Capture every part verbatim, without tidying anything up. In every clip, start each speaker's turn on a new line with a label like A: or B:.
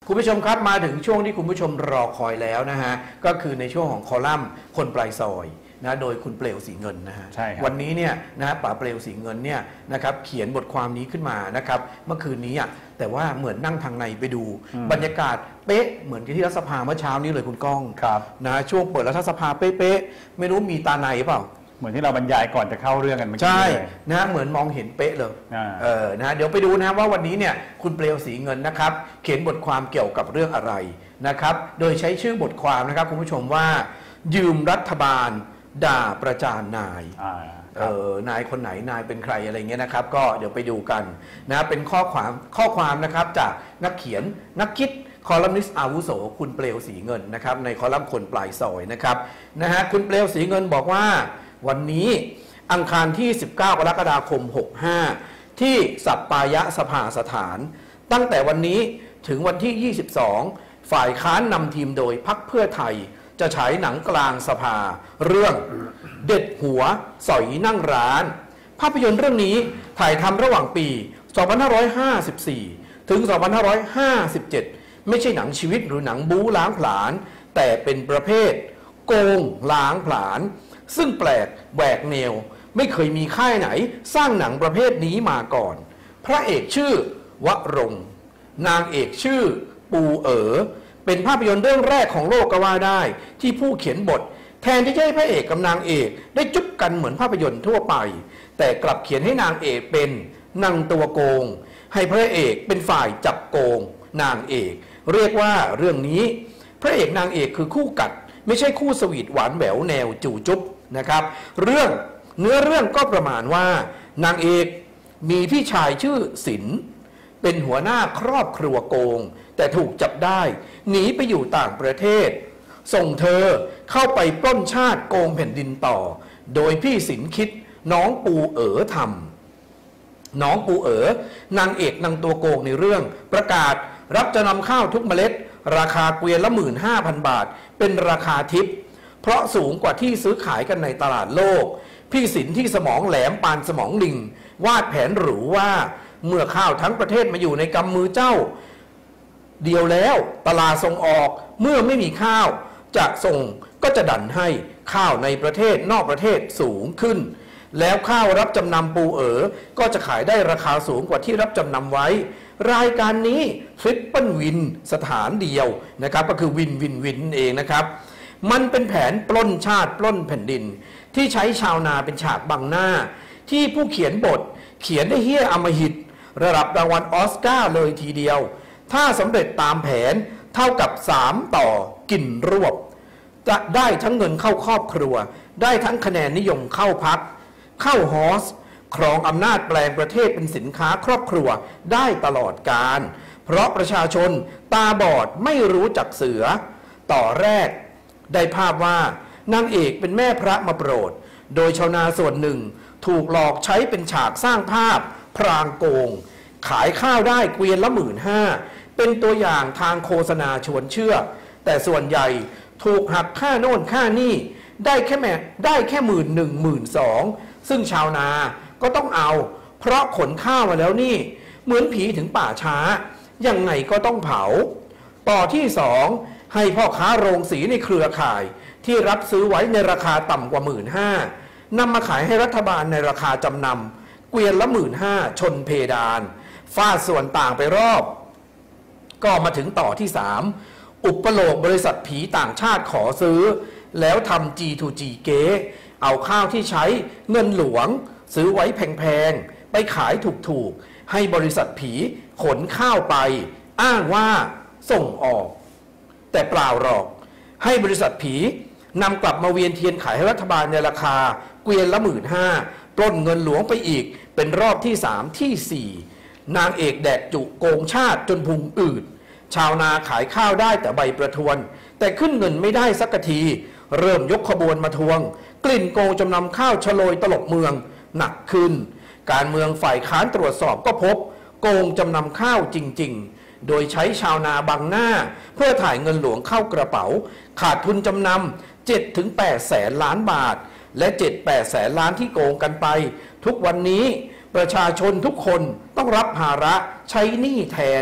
A: คุณผู้ชมครับมาถึงช่วงที่คุณผู้ชมรอคอยแล้วนะฮะก็คือในช่วงของคอลัมน์คนปลายซอยนะโดยคุณเปลวสีเงินนะฮะวันนี้เนี่ยนะป๋าเปลวสีเงินเนี่ยนะครับเขียนบทความนี้ขึ้นมานะครับเมื่อคืนนี้อ่ะแต่ว่าเหมือนนั่งทางในไปดูบรรยากาศเป๊ะเหมือนที่รัฐสภาเมื่อเช้านี้เลยคุณก้องนะช่วงเปิดรัฐสภาเป๊ะๆไม่รู้มีตาในเปล่า
B: เหมือนที่เราบรรยายก่อนจะเข้าเรื่องกันเมื่อกี้
A: ใช่นะเหมือนมองเห็นเป๊ะเลยเออนะเดี๋ยวไปดูนะว่าวันนี้เนี่ยคุณเปลวสีเงินนะครับเขียนบทความเกี่ยวกับเรื่องอะไรนะครับโดยใช้ชื่อบทความนะครับคุณผู้ชมว่ายืมรัฐบาลด่าประจานนายเออนายคนไหนนายเป็นใครอะไรเงี้ยนะครับก็เดี๋ยวไปดูกันนะเป็นข้อความข้อความนะครับจากนักเขียนนักคิดคอลัมนิสต์อาวุโสคุณเปลวสีเงินนะครับในคอลัมน์คนปลายซอยนะครับนะฮะคุณเปลวสีเงินบอกว่าวันนี้อังคารที่สิบเก้ากรกฎาคมหกสิบห้าที่สัปปายะสภาสถานตั้งแต่วันนี้ถึงวันที่ยี่สิบสองฝ่ายค้านนำทีมโดยพรรคเพื่อไทยจะฉายหนังกลางสภาเรื่องเด็ดหัวสอยนั่งร้านภาพยนตร์เรื่องนี้ถ่ายทำระหว่างปีสองพันห้าร้อยห้าสิบสี่ถึงสองพันห้าร้อยห้าสิบเจ็ดไม่ใช่หนังชีวิตหรือหนังบู๊ล้างผลาญแต่เป็นประเภทโกงล้างผลาญซึ่งแปลกแหวกแนวไม่เคยมีค่ายไหนสร้างหนังประเภทนี้มาก่อนพระเอกชื่อวรงค์นางเอกชื่อปูเอ๋อเป็นภาพยนตร์เรื่องแรกของโลกก็ว่าได้ที่ผู้เขียนบทแทนที่จะให้พระเอกกับนางเอกได้จุ๊บกันเหมือนภาพยนตร์ทั่วไปแต่กลับเขียนให้นางเอกเป็นนางตัวโกงให้พระเอกเป็นฝ่ายจับโกงนางเอกเรียกว่าเรื่องนี้พระเอกนางเอกคือคู่กัดไม่ใช่คู่สวีทหวานแหววแนวจู่จุ๊บนะครับเรื่องเนื้อเรื่องก็ประมาณว่านางเอกมีพี่ชายชื่อศิลป์เป็นหัวหน้าครอบครัวโกงแต่ถูกจับได้หนีไปอยู่ต่างประเทศส่งเธอเข้าไปปล้นชาติโกงแผ่นดินต่อโดยพี่ศิลป์คิดน้องปูเอ๋อทำน้องปูเอ๋อนางเอกนางตัวโกงในเรื่องประกาศรับจะนำข้าวทุกเมล็ดราคาเกวียนละหมื่นห้าพันบาทเป็นราคาทิปเพราะสูงกว่าที่ซื้อขายกันในตลาดโลกพี่ศิลป์ที่สมองแหลมปานสมองลิงวาดแผนหรูว่าเมื่อข้าวทั้งประเทศมาอยู่ในกำมือเจ้าเดียวแล้วตลาดส่งออกเมื่อไม่มีข้าวจะส่งก็จะดันให้ข้าวในประเทศนอกประเทศสูงขึ้นแล้วข้าวรับจำนำปูเอ๋อก็จะขายได้ราคาสูงกว่าที่รับจำนำไว้รายการนี้ทริปเปิลวินสถานเดียวนะครับก็คือวินวินวินเองนะครับมันเป็นแผนปล้นชาติปล้นแผ่นดินที่ใช้ชาวนาเป็นฉากบังหน้าที่ผู้เขียนบทเขียนได้เฮี้ยอำมหิตระดับรางวัลออสการ์เลยทีเดียวถ้าสำเร็จตามแผนเท่ากับสามต่อกินรวบจะได้ทั้งเงินเข้าครอบครัวได้ทั้งคะแนนนิยมเข้าพักเข้าฮอสครองอำนาจแปลงประเทศเป็นสินค้าครอบครัวได้ตลอดกาลเพราะประชาชนตาบอดไม่รู้จักเสือต่อแรกได้ภาพว่านางเอกเป็นแม่พระมาโปรดโดยชาวนาส่วนหนึ่งถูกหลอกใช้เป็นฉากสร้างภาพพรางโกงขายข้าวได้เกวียนละหมื่นห้าเป็นตัวอย่างทางโฆษณาชวนเชื่อแต่ส่วนใหญ่ถูกหักค่าโน่นค่านี่ได้แค่แม่ได้แค่หมื่นหนึ่งหมื่นสองซึ่งชาวนาก็ต้องเอาเพราะขนข้าวมาแล้วนี่เหมือนผีถึงป่าช้ายังไงก็ต้องเผาต่อที่สองให้พ่อค้าโรงสีในเครือข่ายที่รับซื้อไว้ในราคาต่ำกว่าหมื่นห้านำมาขายให้รัฐบาลในราคาจำนำเกวียนละหมื่นห้าชนเพดานฟาดส่วนต่างไปรอบก็มาถึงต่อที่สามอุปโลกบริษัทผีต่างชาติขอซื้อแล้วทำ จี ทู จี เก๊เอาข้าวที่ใช้เงินหลวงซื้อไว้แพงๆไปขายถูกๆให้บริษัทผีขนข้าวไปอ้างว่าส่งออกแต่เปล่าหรอกให้บริษัทผีนำกลับมาเวียนเทียนขายให้รัฐบาลในราคาเกวียนละหมื่นห้าปล้นเงินหลวงไปอีกเป็นรอบที่สามที่สี่นางเอกแดกจุโกงชาติจนพุงอืดชาวนาขายข้าวได้แต่ใบประทวนแต่ขึ้นเงินไม่ได้สักทีเริ่มยกขบวนมาทวงกลิ่นโกงจำนำข้าวชโลยตลบเมืองหนักขึ้นการเมืองฝ่ายค้านตรวจสอบก็พบโกงจำนำข้าวจริงๆโดยใช้ชาวนาบังหน้าเพื่อถ่ายเงินหลวงเข้ากระเป๋าขาดทุนจำนำ เจ็ดถึงแปด แสนล้านบาทและ เจ็ดถึงแปด แสนล้านที่โกงกันไปทุกวันนี้ประชาชนทุกคนต้องรับภาระใช้หนี้แทน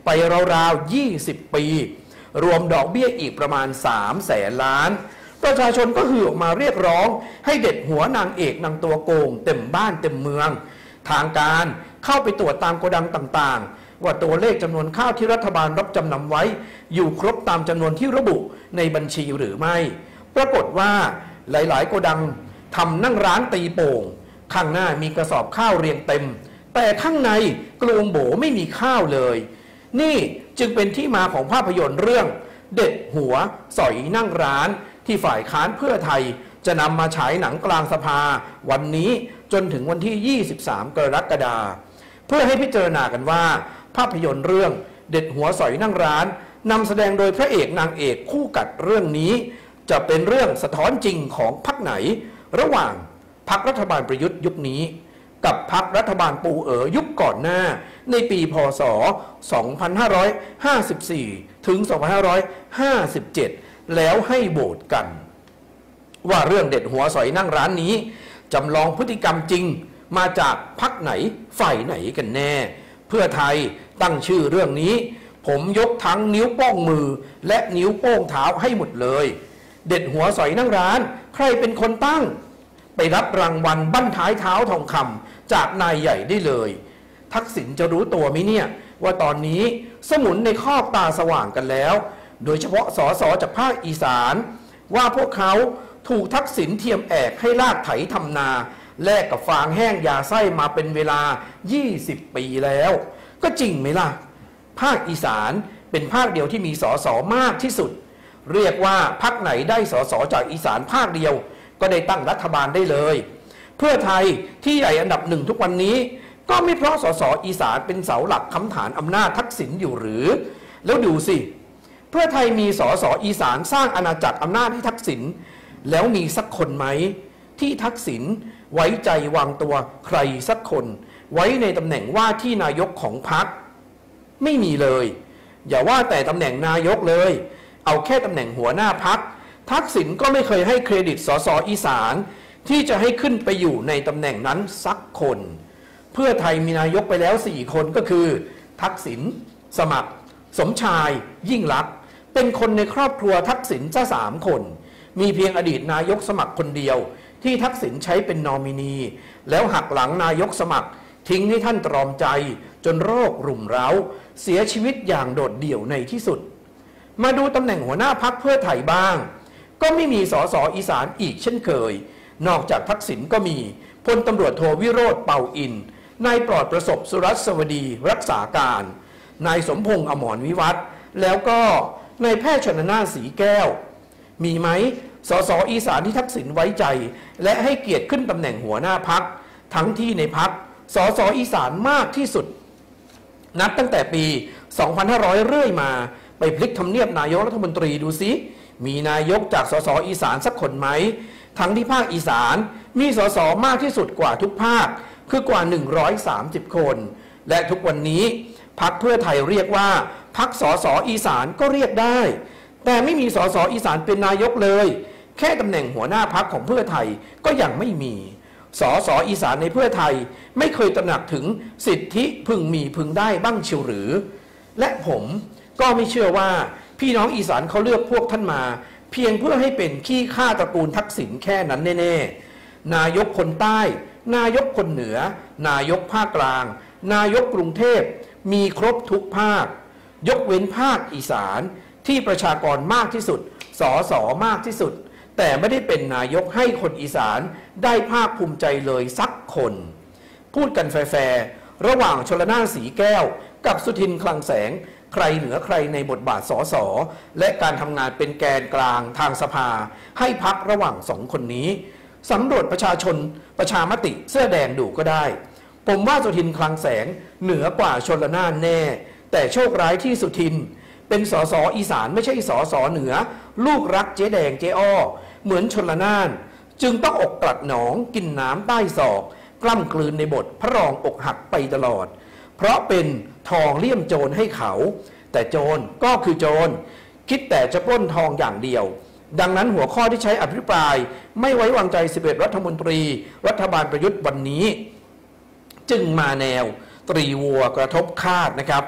A: ไปราวๆยี่สิบปีรวมดอกเบี้ยอีกประมาณสามแสนล้านประชาชนก็ฮือออกมาเรียกร้องให้เด็ดหัวนางเอกนางตัวโกงเต็มบ้านเต็มเมืองทางการเข้าไปตรวจตามโกดังต่างๆว่าตัวเลขจำนวนข้าวที่รัฐบาลรับจำนำไว้อยู่ครบตามจำนวนที่ระบุในบัญชีหรือไม่ปรากฏว่าหลายๆโกดังทำนั่งร้านตีโป่งข้างหน้ามีกระสอบข้าวเรียงเต็มแต่ข้างในกลวงโบไม่มีข้าวเลยนี่จึงเป็นที่มาของภาพยนตร์เรื่องเด็ดหัวสอยนั่งร้านที่ฝ่ายค้านเพื่อไทยจะนำมาฉายหนังกลางสภาวันนี้จนถึงวันที่ยี่สิบสามกรกฎาคมเพื่อให้พิจารณากันว่าภาพยนตร์เรื่องเด็ดหัวสอยนั่งร้านนำแสดงโดยพระเอกนางเอกคู่กัดเรื่องนี้จะเป็นเรื่องสะท้อนจริงของพรรคไหนระหว่างพรรครัฐบาลประยุทธ์ยุคนี้กับพรรครัฐบาลปูเอ๋อยุคก่อนหน้าในปีพ.ศ. สองพันห้าร้อยห้าสิบสี่ ถึง สองพันห้าร้อยห้าสิบเจ็ด แล้วให้โหวตกันว่าเรื่องเด็ดหัวสอยนั่งร้านนี้จำลองพฤติกรรมจริงมาจากพรรคไหนฝ่ายไหนกันแน่เพื่อไทยตั้งชื่อเรื่องนี้ผมยกทั้งนิ้วโป้งมือและนิ้วโป้งเท้าให้หมดเลยเด็ดหัวสอยนั่งร้านใครเป็นคนตั้งไปรับรางวัลบั้นท้ายเท้าทองคำจากนายใหญ่ได้เลยทักษิณจะรู้ตัวไหมเนี่ยว่าตอนนี้สมุนในครอบตาสว่างกันแล้วโดยเฉพาะสสจากภาคอีสานว่าพวกเขาถูกทักษิณเทียมแอกให้ลากไถทำนาแลกกับฟางแห้งยาไส้มาเป็นเวลายี่สิบปีแล้วก็จริงไหมล่ะภาคอีสานเป็นภาคเดียวที่มีสสมากที่สุดเรียกว่าพรรคไหนได้สสจากอีสานภาคเดียวก็ได้ตั้งรัฐบาลได้เลยเพื่อไทยที่ใหญ่อันดับหนึ่งทุกวันนี้ก็ไม่เพราะสสอีสานเป็นเสาหลักค้ำฐานอำนาจทักษิณอยู่หรือแล้วดูสิเพื่อไทยมีสสอีสานสร้างอาณาจักรอำนาจให้ทักษิณแล้วมีสักคนไหมที่ทักษิณไว้ใจวางตัวใครสักคนไว้ในตำแหน่งว่าที่นายกของพรรคไม่มีเลยอย่าว่าแต่ตำแหน่งนายกเลยเอาแค่ตำแหน่งหัวหน้าพรรคทักษิณก็ไม่เคยให้เครดิตสสอีสานที่จะให้ขึ้นไปอยู่ในตำแหน่งนั้นสักคนเพื่อไทยมีนายกไปแล้วสี่คนก็คือทักษิณสมัครสมชายยิ่งลักษณ์เป็นคนในครอบครัวทักษิณซะสามคนมีเพียงอดีตนายกสมัครคนเดียวที่ทักษิณใช้เป็นนอมินีแล้วหักหลังนายกสมัครทิ้งให้ท่านตรอมใจจนโรครุมเร้าเสียชีวิตอย่างโดดเดี่ยวในที่สุดมาดูตำแหน่งหัวหน้าพรรคเพื่อไทยบ้างก็ไม่มีสสอีสานอีกเช่นเคยนอกจากทักษิณก็มีพลตำรวจโทวิโรจน์เป่าอินนายปลอดประสบสุรัสวดีรักษาการนายสมพงษ์อมรวิวัฒน์แล้วก็นายแพทย์ชนน่านสีแก้วมีไหมสสอีสานที่ทักษิณไว้ใจและให้เกียรติขึ้นตำแหน่งหัวหน้าพรรคทั้งที่ในพรรคสสอีสานมากที่สุดนับตั้งแต่ปีสองพันห้าร้อยเรื่อยมาไปพลิกทำเนียบนายกรัฐมนตรีดูสิมีนายกจากสสอีสานสักคนไหมทั้งที่ภาคอีสานมีสสมากที่สุดกว่าทุกภาคคือกว่าหนึ่งร้อยสามสิบคนและทุกวันนี้พรรคเพื่อไทยเรียกว่าพรรคสสอีสานก็เรียกได้แต่ไม่มีสสอีสานเป็นนายกเลยแค่ตำแหน่งหัวหน้าพรรคของเพื่อไทยก็ยังไม่มีสสอีสานในเพื่อไทยไม่เคยตระหนักถึงสิทธิพึงมีพึงได้บ้างเชียวหรือและผมก็ไม่เชื่อว่าพี่น้องอีสานเขาเลือกพวกท่านมาเพียงเพื่อให้เป็นขี้ข้าตระกูลทักษิณแค่นั้นแน่ๆนายกคนใต้นายกคนเหนือนายกภาคกลางนายกกรุงเทพมีครบทุกภาคยกเว้นภาคอีสานที่ประชากรมากที่สุดสสมากที่สุดแต่ไม่ได้เป็นนายกให้คนอีสานได้ภาคภูมิใจเลยสักคนพูดกันแฟร์ๆระหว่างชลน่านสีแก้วกับสุทินคลังแสงใครเหนือใครในบทบาทสสและการทำงานเป็นแกนกลางทางสภาให้พักระหว่างสองคนนี้สำรวจประชาชนประชามติเสื้อแดงดูก็ได้ผมว่าสุทินคลังแสงเหนือกว่าชลน่านแน่แต่โชคร้ายที่สุทินเป็นสสอีสานไม่ใช่สสเหนือลูกรักเจ๊แดงเจ๊อ้อเหมือนชลน่านจึงต้องอกกลัดหนองกินน้ำใต้ศอกกล้ำกลืนในบทพระรองอกหักไปตลอดเพราะเป็นทองเลี่ยมโจรให้เขาแต่โจรก็คือโจรคิดแต่จะปล้นทองอย่างเดียวดังนั้นหัวข้อที่ใช้อภิปรายไม่ไว้วางใจสิบเอ็ดรัฐมนตรีรัฐบาลประยุทธ์วันนี้จึงมาแนวตรีวัวกระทบคาดนะครับ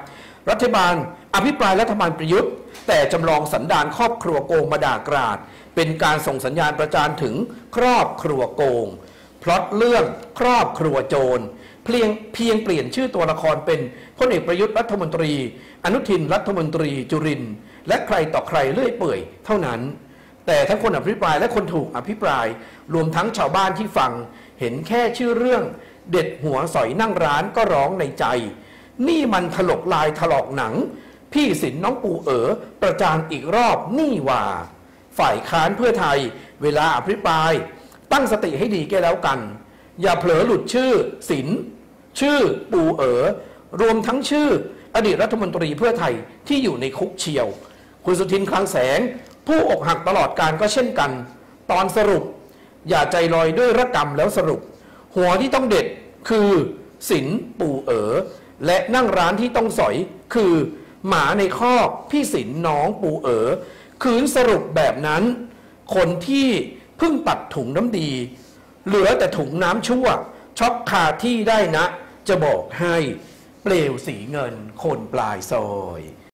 A: รัฐบาลอภิปรายรัฐบาลประยุทธ์แต่จำลองสันดานครอบครัวโกงมาด่ากราดเป็นการส่งสัญญาณประจานถึงครอบครัวโกงพล็อตเรื่องครอบครัวโจรเพียงเพียงเปลี่ยนชื่อตัวละครเป็นพลเอกประยุทธ์รัฐมนตรีอนุทินรัฐมนตรีจุรินทร์และใครต่อใครเลื่อยเปื่อยเท่านั้นแต่ทั้งคนอภิปรายและคนถูกอภิปรายรวมทั้งชาวบ้านที่ฟังเห็นแค่ชื่อเรื่องเด็ดหัวสอยนั่งร้านก็ร้องในใจนี่มันถลกลายถลอกหนังพี่สินน้องปูเอ๋อประจานอีกรอบนี่ว่าฝ่ายค้านเพื่อไทยเวลาอภิปรายตั้งสติให้ดีแก่แล้วกันอย่าเผลอหลุดชื่อสินชื่อปูเอ๋อรวมทั้งชื่ออดีตรัฐมนตรีเพื่อไทยที่อยู่ในคุกเชียวคุณสุทินคลังแสงผู้อกหักตลอดการก็เช่นกันตอนสรุปอย่าใจลอยด้วยระกำแล้วสรุปหัวที่ต้องเด็ดคือสินปูเอ๋อและนั่งร้านที่ต้องสอยคือหมาในคอกพี่สินน้องปูเอ๋อคืนสรุปแบบนั้นคนที่เพิ่งตัดถุงน้ำดีเหลือแต่ถุงน้ำชั่วช็อกคาที่ได้นะจะบอกให้เปลวสีเงินคนปลายซอย